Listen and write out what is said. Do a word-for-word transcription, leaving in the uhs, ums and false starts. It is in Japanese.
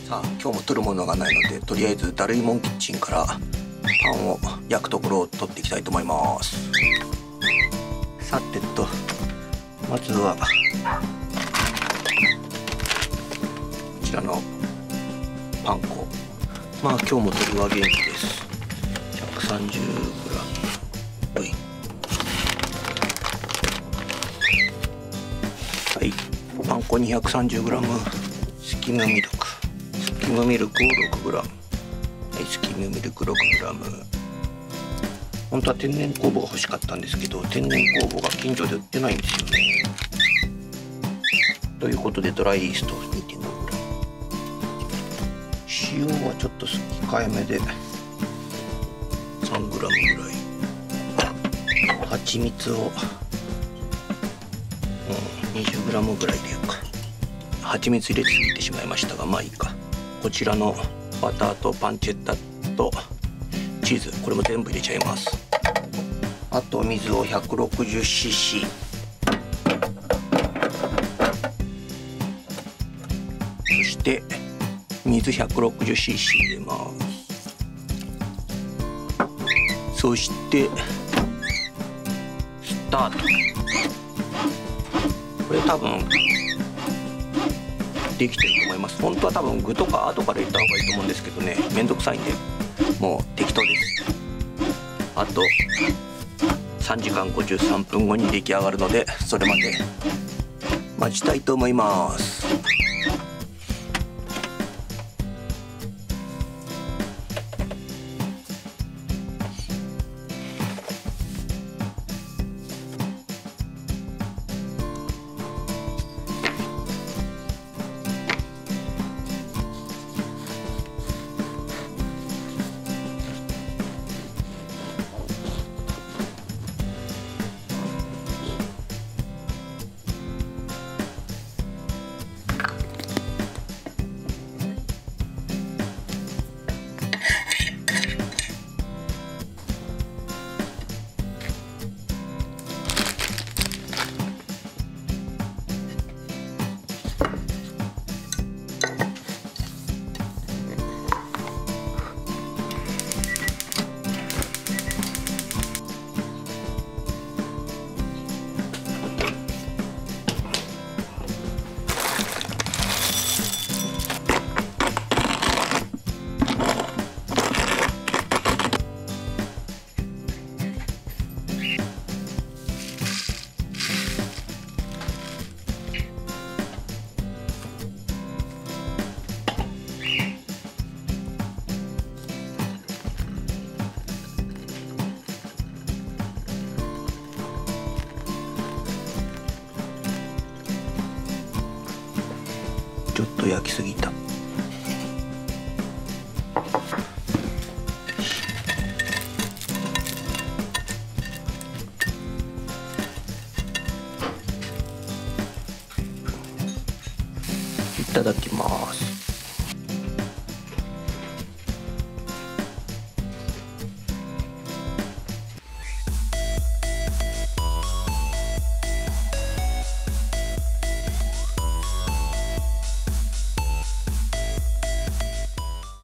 さあ今日も取るものがないので、とりあえずだるいもんキッチンからパンを焼くところを取っていきたいと思います。さてとまずはこちらのパン粉、まあ今日も鳥は元気です。 ひゃくさんじゅうグラム、 はいはい、パン粉 にひゃくさんじゅうグラム、 スキムミルクスキムミルクを ろくグラム、 はい、スキムミルク ろくグラム。 本当は天然酵母が欲しかったんですけど、天然酵母が近所で売ってないんですよね。ということでドライイースト にてんごグラム、 塩はちょっと控えめで さんグラム ぐらい、蜂蜜を、うん、にじゅうグラム ぐらいでよか。蜂蜜入れすぎてしまいましたが、まあいいか。こちらのバターとパンチェッタとチーズ、これも全部入れちゃいます。あと水を ひゃくろくじゅうシーシー、 そして水 ひゃくろくじゅうシーシー 入れます。そしてスタート。これ多分できてると思います。本当は多分具とか後から入れた方がいいと思うんですけどね、めんどくさいんでもう適当です。あとさんじかんごじゅうさんぷんごに出来上がるので、それまで待ちたいと思います。ちょっと焼きすぎた。いただきます。